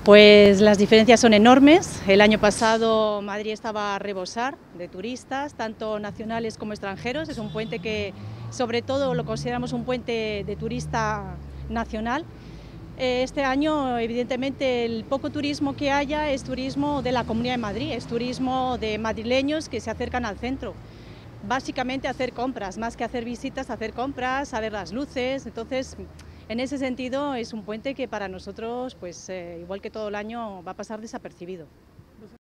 Pues las diferencias son enormes. El año pasado Madrid estaba a rebosar de turistas, tanto nacionales como extranjeros. Es un puente que sobre todo lo consideramos un puente de turista nacional. Este año, evidentemente, el poco turismo que haya es turismo de la Comunidad de Madrid, es turismo de madrileños que se acercan al centro. Básicamente a hacer compras, más que hacer visitas, hacer compras, a ver las luces. Entonces, en ese sentido, es un puente que para nosotros, pues igual que todo el año, va a pasar desapercibido.